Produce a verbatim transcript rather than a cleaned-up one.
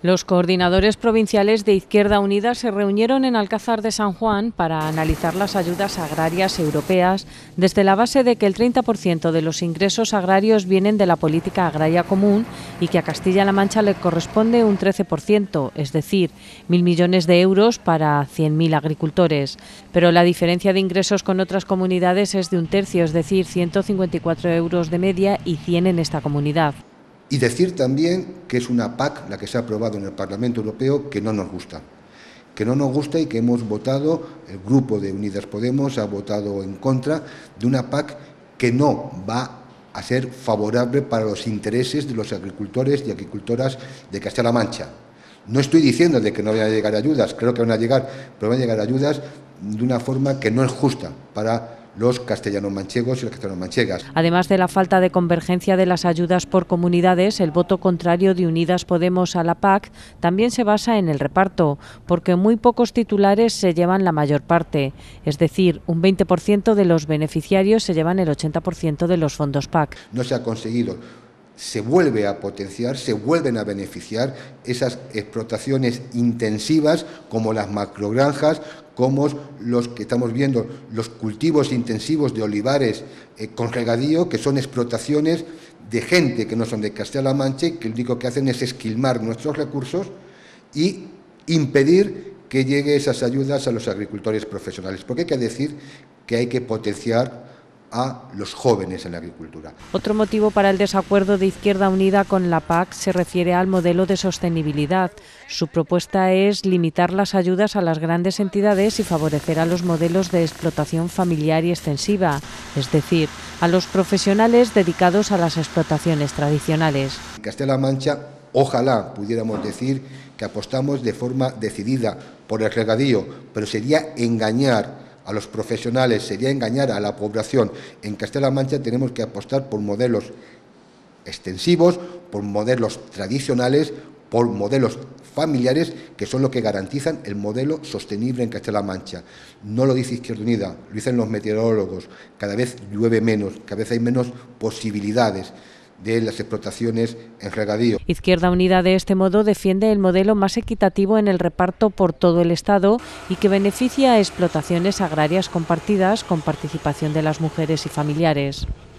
Los coordinadores provinciales de Izquierda Unida se reunieron en Alcázar de San Juan para analizar las ayudas agrarias europeas desde la base de que el treinta por ciento de los ingresos agrarios vienen de la política agraria común y que a Castilla-La Mancha le corresponde un trece por ciento, es decir, mil millones de euros para cien mil agricultores. Pero la diferencia de ingresos con otras comunidades es de un tercio, es decir, ciento cincuenta y cuatro euros de media y cien en esta comunidad. Y decir también que es una P A C, la que se ha aprobado en el Parlamento Europeo, que no nos gusta. Que no nos gusta y que hemos votado, el grupo de Unidas Podemos ha votado en contra de una P A C que no va a ser favorable para los intereses de los agricultores y agricultoras de Castilla-La Mancha. No estoy diciendo de que no vayan a llegar ayudas, creo que van a llegar, pero van a llegar ayudas de una forma que no es justa para los castellanos-manchegos y las castellanos-manchegas. Además de la falta de convergencia de las ayudas por comunidades, el voto contrario de Unidas Podemos a la P A C también se basa en el reparto, porque muy pocos titulares se llevan la mayor parte, es decir, un veinte por ciento de los beneficiarios se llevan el ochenta por ciento de los fondos P A C. No se ha conseguido. Se vuelve a potenciar, se vuelven a beneficiar esas explotaciones intensivas como las macrogranjas, como los que estamos viendo, los cultivos intensivos de olivares eh, con regadío, que son explotaciones de gente que no son de Castilla-La Mancha, que lo único que hacen es esquilmar nuestros recursos y impedir que lleguen esas ayudas a los agricultores profesionales. Porque hay que decir que hay que potenciar a los jóvenes en la agricultura. Otro motivo para el desacuerdo de Izquierda Unida con la P A C se refiere al modelo de sostenibilidad. Su propuesta es limitar las ayudas a las grandes entidades y favorecer a los modelos de explotación familiar y extensiva, es decir, a los profesionales dedicados a las explotaciones tradicionales. En Castilla-La Mancha, ojalá pudiéramos decir que apostamos de forma decidida por el regadío, pero sería engañar a los profesionales, sería engañar a la población. En Castilla-La Mancha tenemos que apostar por modelos extensivos, por modelos tradicionales, por modelos familiares, que son los que garantizan el modelo sostenible en Castilla-La Mancha. No lo dice Izquierda Unida, lo dicen los meteorólogos. Cada vez llueve menos, cada vez hay menos posibilidades de las explotaciones en regadío. Izquierda Unida de este modo defiende el modelo más equitativo en el reparto por todo el Estado y que beneficia a explotaciones agrarias compartidas con participación de las mujeres y familiares.